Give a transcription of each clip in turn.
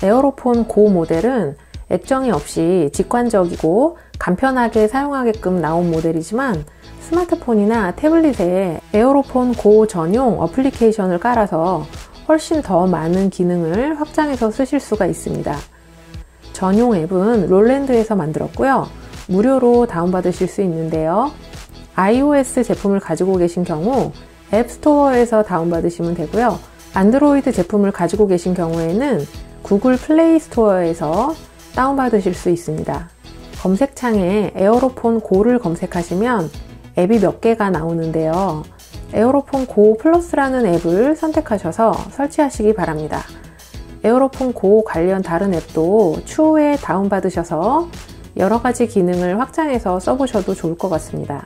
에어로폰 고 모델은 액정이 없이 직관적이고 간편하게 사용하게끔 나온 모델이지만 스마트폰이나 태블릿에 에어로폰 고 전용 어플리케이션을 깔아서 훨씬 더 많은 기능을 확장해서 쓰실 수가 있습니다. 전용 앱은 롤랜드에서 만들었고요. 무료로 다운받으실 수 있는데요. iOS 제품을 가지고 계신 경우 앱스토어에서 다운받으시면 되고요. 안드로이드 제품을 가지고 계신 경우에는 구글 플레이 스토어에서 다운받으실 수 있습니다. 검색창에 에어로폰 고를 검색하시면 앱이 몇 개가 나오는데요. 에어로폰 고 플러스라는 앱을 선택하셔서 설치하시기 바랍니다. 에어로폰 고 관련 다른 앱도 추후에 다운받으셔서 여러가지 기능을 확장해서 써보셔도 좋을 것 같습니다.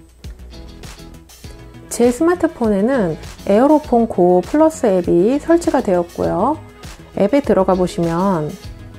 제 스마트폰에는 에어로폰 고 플러스 앱이 설치가 되었고요. 앱에 들어가 보시면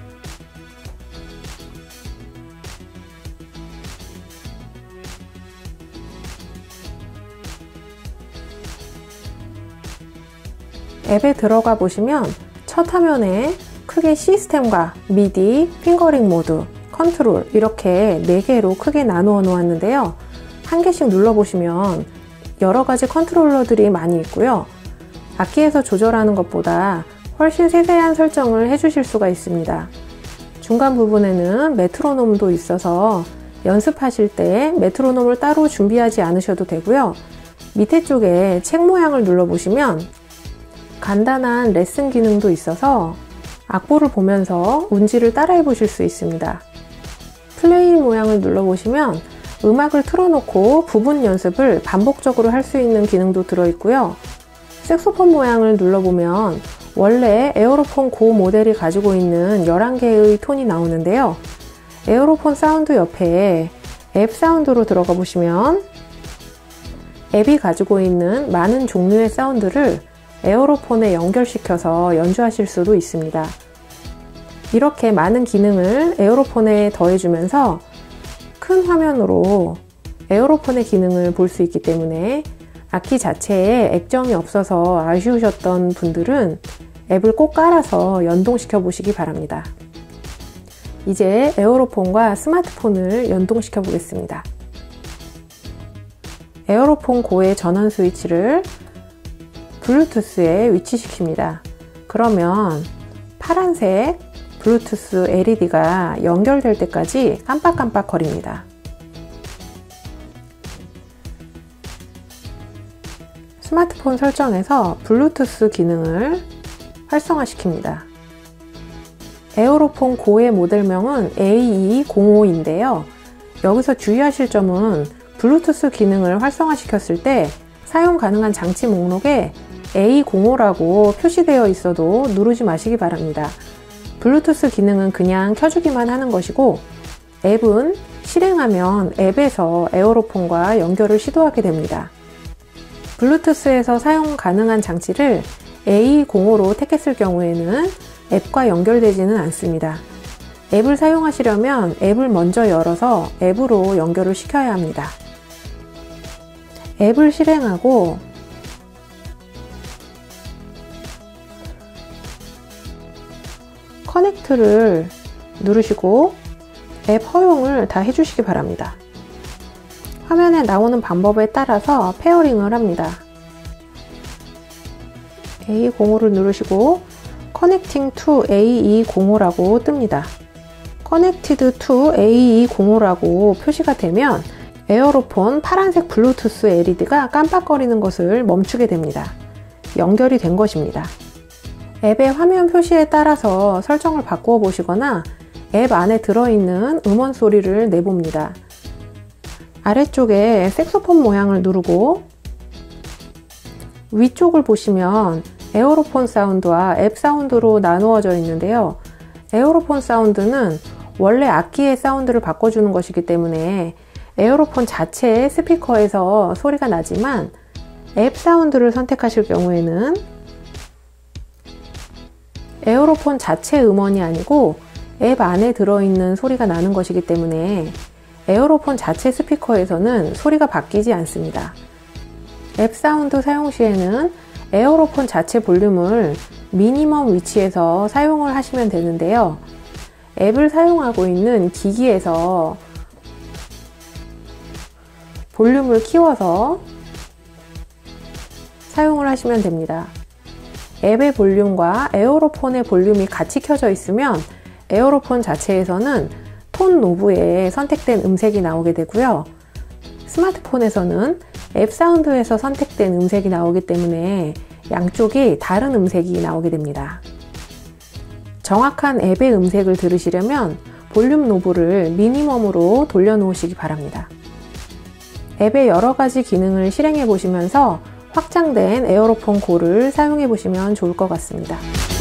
첫 화면에 크게 시스템과 미디, 핑거링 모드, 컨트롤 이렇게 4개로 크게 나누어 놓았는데요. 한 개씩 눌러보시면 여러가지 컨트롤러들이 많이 있고요. 악기에서 조절하는 것보다 훨씬 세세한 설정을 해주실 수가 있습니다. 중간 부분에는 메트로놈도 있어서 연습하실 때 메트로놈을 따로 준비하지 않으셔도 되고요. 밑에 쪽에 책 모양을 눌러보시면 간단한 레슨 기능도 있어서 악보를 보면서 운지를 따라해 보실 수 있습니다. 플레이 모양을 눌러보시면 음악을 틀어놓고 부분 연습을 반복적으로 할 수 있는 기능도 들어있고요. 색소폰 모양을 눌러보면 원래 에어로폰 고 모델이 가지고 있는 11개의 톤이 나오는데요. 에어로폰 사운드 옆에 앱 사운드로 들어가 보시면 앱이 가지고 있는 많은 종류의 사운드를 에어로폰에 연결시켜서 연주하실 수도 있습니다. 이렇게 많은 기능을 에어로폰에 더해주면서 큰 화면으로 에어로폰의 기능을 볼 수 있기 때문에 악기 자체에 액정이 없어서 아쉬우셨던 분들은 앱을 꼭 깔아서 연동시켜 보시기 바랍니다. 이제 에어로폰과 스마트폰을 연동시켜 보겠습니다. 에어로폰 고의 전원 스위치를 블루투스에 위치시킵니다. 그러면 파란색 블루투스 LED가 연결될 때까지 깜빡깜빡 거립니다. 스마트폰 설정에서 블루투스 기능을 활성화시킵니다. 에어로폰 고의 모델명은 AE05인데요. 여기서 주의하실 점은 블루투스 기능을 활성화시켰을 때 사용 가능한 장치 목록에 A05라고 표시되어 있어도 누르지 마시기 바랍니다. 블루투스 기능은 그냥 켜주기만 하는 것이고 앱은 실행하면 앱에서 에어로폰과 연결을 시도하게 됩니다. 블루투스에서 사용 가능한 장치를 A05로 택했을 경우에는 앱과 연결되지는 않습니다. 앱을 사용하시려면 앱을 먼저 열어서 앱으로 연결을 시켜야 합니다. 앱을 실행하고 커넥트를 누르시고 앱 허용을 다 해주시기 바랍니다. 화면에 나오는 방법에 따라서 페어링을 합니다. A05를 누르시고 Connecting to AE05라고 뜹니다. Connected to AE05라고 표시가 되면 에어로폰 파란색 블루투스 LED가 깜빡거리는 것을 멈추게 됩니다. 연결이 된 것입니다. 앱의 화면 표시에 따라서 설정을 바꾸어 보시거나 앱 안에 들어있는 음원 소리를 내봅니다. 아래쪽에 색소폰 모양을 누르고 위쪽을 보시면 에어로폰 사운드와 앱 사운드로 나누어져 있는데요. 에어로폰 사운드는 원래 악기의 사운드를 바꿔주는 것이기 때문에 에어로폰 자체의 스피커에서 소리가 나지만 앱 사운드를 선택하실 경우에는 에어로폰 자체 음원이 아니고 앱 안에 들어있는 소리가 나는 것이기 때문에 에어로폰 자체 스피커에서는 소리가 바뀌지 않습니다. 앱 사운드 사용 시에는 에어로폰 자체 볼륨을 미니멈 위치에서 사용을 하시면 되는데요. 앱을 사용하고 있는 기기에서 볼륨을 키워서 사용을 하시면 됩니다. 앱의 볼륨과 에어로폰의 볼륨이 같이 켜져 있으면 에어로폰 자체에서는 톤 노브에 선택된 음색이 나오게 되고요. 스마트폰에서는 앱 사운드에서 선택된 음색이 나오기 때문에 양쪽이 다른 음색이 나오게 됩니다. 정확한 앱의 음색을 들으시려면 볼륨 노브를 미니멈으로 돌려놓으시기 바랍니다. 앱의 여러 가지 기능을 실행해 보시면서 확장된 에어로폰 고를 사용해 보시면 좋을 것 같습니다.